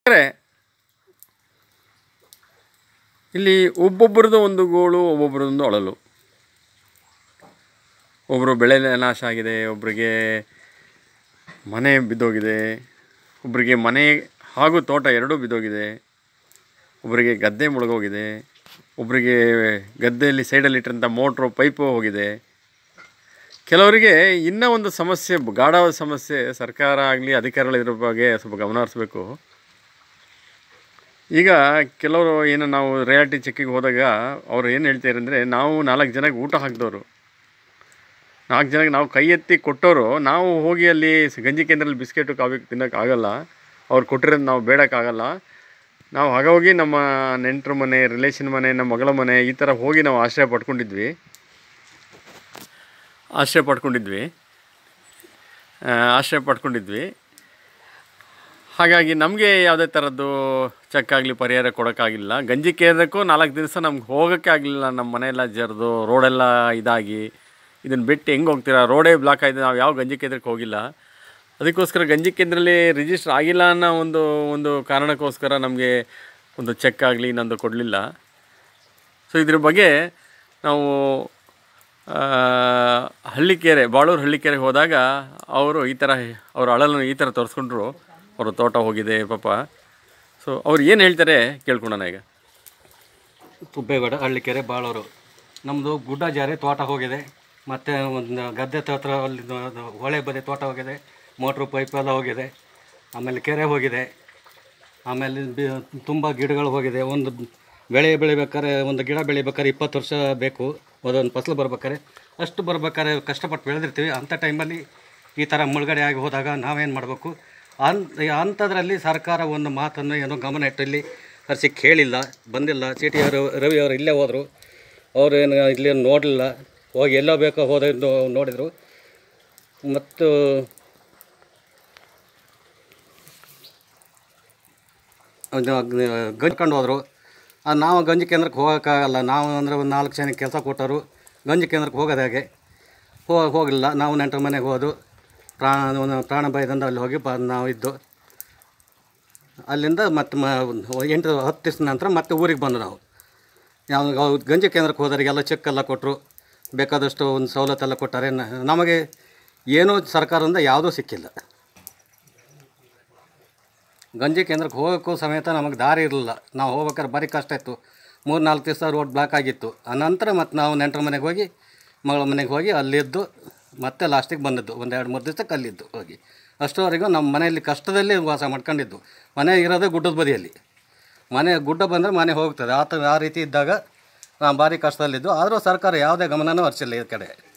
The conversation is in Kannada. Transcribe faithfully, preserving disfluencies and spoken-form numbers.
ಇಲ್ಲಿ ಒಬ್ಬೊಬ್ಬರದ್ದು ಒಂದು ಗೋಳು, ಒಬ್ಬೊಬ್ಬರದೊಂದು ಅಳಲು. ಒಬ್ಬರು ಬೆಳೆ ನಾಶ ಆಗಿದೆ, ಒಬ್ಬರಿಗೆ ಮನೆ ಬಿದ್ದೋಗಿದೆ, ಒಬ್ಬರಿಗೆ ಮನೆ ಹಾಗೂ ತೋಟ ಎರಡೂ ಬಿದ್ದೋಗಿದೆ, ಒಬ್ಬರಿಗೆ ಗದ್ದೆ ಮುಳುಗೋಗಿದೆ, ಒಬ್ಬರಿಗೆ ಗದ್ದೆಯಲ್ಲಿ ಸೈಡಲ್ಲಿ ಇಟ್ಟಿರೋಂಥ ಮೋಟ್ರು ಪೈಪು ಹೋಗಿದೆ. ಕೆಲವರಿಗೆ ಇನ್ನೂ ಒಂದು ಸಮಸ್ಯೆ, ಗಾಢವಾದ ಸಮಸ್ಯೆ, ಸರ್ಕಾರ ಆಗಲಿ ಅಧಿಕಾರಿಗಳು ಇದ್ರ ಬಗ್ಗೆ ಸ್ವಲ್ಪ ಗಮನ ಹರಿಸ್ಬೇಕು. ಈಗ ಕೆಲವರು ಏನು ನಾವು ರಿಯಾಲಿಟಿ ಚೆಕ್ಕಿಗೆ ಹೋದಾಗ ಅವ್ರು ಏನು ಹೇಳ್ತಾರೆ ಅಂದರೆ, ನಾವು ನಾಲ್ಕು ಜನಕ್ಕೆ ಊಟ ಹಾಕಿದವರು, ನಾಲ್ಕು ಜನಕ್ಕೆ ನಾವು ಕೈ ಎತ್ತಿ ಕೊಟ್ಟವರು, ನಾವು ಹೋಗಿ ಅಲ್ಲಿ ಗಂಜಿ ಕೇಂದ್ರದಲ್ಲಿ ಬಿಸ್ಕೆಟು ಕಾಫಿ ತಿನ್ನೋಕ್ಕಾಗಲ್ಲ, ಅವ್ರು ಕೊಟ್ಟಿರೋದು ನಾವು ಬೇಡಕ್ಕಾಗಲ್ಲ. ನಾವು ಹಾಗೋಗಿ ನಮ್ಮ ನೆಂಟರ ಮನೆ, ರಿಲೇಷನ್ ಮನೆ, ನಮ್ಮ ಮಗಳ ಮನೆ ಈ ಥರ ಹೋಗಿ ನಾವು ಆಶ್ರಯ ಪಡ್ಕೊಂಡಿದ್ವಿ ಆಶ್ರಯ ಪಡ್ಕೊಂಡಿದ್ವಿ ಆಶ್ರಯ ಪಡ್ಕೊಂಡಿದ್ವಿ ಹಾಗಾಗಿ ನಮಗೆ ಯಾವುದೇ ಥರದ್ದು ಚೆಕ್ ಆಗಲಿ ಪರಿಹಾರ ಕೊಡೋಕ್ಕಾಗಿಲ್ಲ. ಗಂಜಿ ಕೇಂದ್ರಕ್ಕೂ ನಾಲ್ಕು ದಿವಸ ನಮ್ಗೆ ಹೋಗೋಕ್ಕೆ ಆಗಲಿಲ್ಲ. ನಮ್ಮ ಮನೆಯೆಲ್ಲ ಜರಿದು ರೋಡೆಲ್ಲ ಇದಾಗಿ, ಇದನ್ನು ಬಿಟ್ಟು ಹೆಂಗೆ ಹೋಗ್ತೀರಾ, ರೋಡೇ ಬ್ಲಾಕ್ ಆಗಿದೆ, ನಾವು ಯಾವ ಗಂಜಿ ಕೇಂದ್ರಕ್ಕೆ ಹೋಗಿಲ್ಲ. ಅದಕ್ಕೋಸ್ಕರ ಗಂಜಿ ಕೇಂದ್ರದಲ್ಲಿ ರಿಜಿಸ್ಟ್ರ್ ಆಗಿಲ್ಲ ಅನ್ನೋ ಒಂದು ಒಂದು ಕಾರಣಕ್ಕೋಸ್ಕರ ನಮಗೆ ಒಂದು ಚೆಕ್ ಆಗಲಿ ಇನ್ನೊಂದು ಕೊಡಲಿಲ್ಲ. ಸೊ ಇದ್ರ ಬಗ್ಗೆ ನಾವು ಹಳ್ಳಿಕೆರೆ, ಬಾಳೂರು ಹಳ್ಳಿಕೆರೆಗೆ ಹೋದಾಗ ಅವರು ಈ ಥರ ಅವ್ರ ಅಳಲನ್ನು ಈ ಥರ ತೋರಿಸ್ಕೊಂಡ್ರು. ಅವ್ರ ತೋಟ ಹೋಗಿದೆ ಪಾಪ. ಸೊ ಅವ್ರು ಏನು ಹೇಳ್ತಾರೆ ಕೇಳ್ಕೊಳ್ಳೋಣ ಈಗ. ತುಬ್ಬೇಗೌಡ, ಹಳ್ಳಿಕೆರೆ, ಬಾಳೂರು. ನಮ್ಮದು ಗುಡ್ಡ ಜಾರಿ ತೋಟ ಹೋಗಿದೆ, ಮತ್ತು ಒಂದು ಗದ್ದೆ ಹತ್ರ ಅಲ್ಲಿ ಹೊಳೆ ಬದಿ ತೋಟ ಹೋಗಿದೆ, ಮೋಟ್ರು ಪೈಪ್ ಎಲ್ಲ ಹೋಗಿದೆ, ಆಮೇಲೆ ಕೆರೆ ಹೋಗಿದೆ, ಆಮೇಲೆ ಬಿ ತುಂಬ ಗಿಡಗಳು ಹೋಗಿದೆ. ಒಂದು ಬೆಳೆ ಬೆಳಿಬೇಕಾದ್ರೆ, ಒಂದು ಗಿಡ ಬೆಳಿಬೇಕಾದ್ರೆ ಇಪ್ಪತ್ತು ವರ್ಷ ಬೇಕು, ಒಂದೊಂದು ಫಸಲು ಬರ್ಬೇಕಾದ್ರೆ. ಅಷ್ಟು ಬರ್ಬೇಕಾದ್ರೆ ಕಷ್ಟಪಟ್ಟು ಬೆಳೆದಿರ್ತೀವಿ. ಅಂಥ ಟೈಮಲ್ಲಿ ಈ ಥರ ಮುಳುಗಡೆ ಆಗಿ ಹೋದಾಗ ನಾವೇನು ಮಾಡಬೇಕು? ಅನ್ ಅಂಥದ್ರಲ್ಲಿ ಸರ್ಕಾರ ಒಂದು ಮಾತನ್ನು ಏನೋ ಗಮನ ಇಟ್ಟು ಇಲ್ಲಿ ಹರಿಸಿ ಕೇಳಿಲ್ಲ, ಬಂದಿಲ್ಲ. ಸಿ ಟಿ ಅವರು ರವಿ ಅವರು ಇಲ್ಲೇ ಹೋದರು, ಅವರು ಏನು ಇಲ್ಲಿ ನೋಡಲಿಲ್ಲ. ಹೋಗಿ ಎಲ್ಲೋ ಬೇಕೋ ಹೋದ ನೋಡಿದರು. ಮತ್ತು ಗಂಜ್ಕೊಂಡು ಹೋದರು. ನಾವು ಗಂಜಿ ಕೇಂದ್ರಕ್ಕೆ ಹೋಗೋಕ್ಕಾಗಲ್ಲ. ನಾವು ಅಂದರೆ ಒಂದು ನಾಲ್ಕು ಜನಕ್ಕೆ ಕೆಲಸ ಕೊಟ್ಟರು. ಗಂಜಿ ಕೇಂದ್ರಕ್ಕೆ ಹೋಗೋದು ಹೇಗೆ? ಹೋ ಹೋಗಲಿಲ್ಲ. ನಾವು ನೆಂಟರ ಮನೆಗೆ ಹೋದು ಪ್ರಾಣ ಒಂದು ಪ್ರಾಣ ಭಯದಿಂದ ಅಲ್ಲಿ ಹೋಗಿ ಬ ನಾವು ಇದ್ದು ಅಲ್ಲಿಂದ ಮತ್ತೆ ಮ ಎಂಟು ಹತ್ತು ದಿವಸ ನಂತರ ಮತ್ತೆ ಊರಿಗೆ ಬಂದು ನಾವು ಯಾವ ಗಂಜಿ ಕೇಂದ್ರಕ್ಕೆ ಹೋದವರಿಗೆಲ್ಲ ಚೆಕ್ ಎಲ್ಲ ಕೊಟ್ಟರು, ಬೇಕಾದಷ್ಟು ಒಂದು ಸವಲತ್ತೆಲ್ಲ ಕೊಟ್ಟಾರೆ. ನಮಗೆ ಏನೂ ಸರ್ಕಾರದಿಂದ ಯಾವುದೂ ಸಿಕ್ಕಿಲ್ಲ. ಗಂಜಿ ಕೇಂದ್ರಕ್ಕೆ ಹೋಗೋಕ್ಕೂ ಸಮೇತ ನಮಗೆ ದಾರಿ ಇರಲಿಲ್ಲ. ನಾವು ಹೋಗ್ಬೇಕಾದ್ರೆ ಭಾರಿ ಕಷ್ಟ ಇತ್ತು. ಮೂರು ನಾಲ್ಕು ದಿವಸ ರೋಡ್ ಬ್ಲಾಕ್ ಆಗಿತ್ತು. ಆನಂತರ ಮತ್ತು ನಾವು ನೆಂಟರ ಮನೆಗೆ ಹೋಗಿ, ಮಗಳ ಮನೆಗೆ ಹೋಗಿ ಅಲ್ಲಿದ್ದು ಮತ್ತೆ ಲಾಸ್ಟಿಗೆ ಬಂದದ್ದು. ಒಂದು ಎರಡು ಮೂರು ದಿವಸಕ್ಕೆ ಅಲ್ಲಿದ್ದು ಹೋಗಿ. ಅಷ್ಟರವರೆಗೂ ನಮ್ಮ ಮನೆಯಲ್ಲಿ ಕಷ್ಟದಲ್ಲಿ ವಾಸ ಮಾಡ್ಕೊಂಡಿದ್ದು. ಮನೆ ಇರೋದೇ ಗುಡ್ಡದ ಬದಿಯಲ್ಲಿ. ಮನೆ ಗುಡ್ಡ ಬಂದರೆ ಮನೆ ಹೋಗ್ತದೆ. ಆ ಥರ ಆ ರೀತಿ ಇದ್ದಾಗ ನಾವು ಭಾರಿ ಕಷ್ಟದಲ್ಲಿದ್ದು. ಆದರೂ ಸರ್ಕಾರ ಯಾವುದೇ ಗಮನನೂ ಹರಿಸಿಲ್ಲ ಈ ಕಡೆ.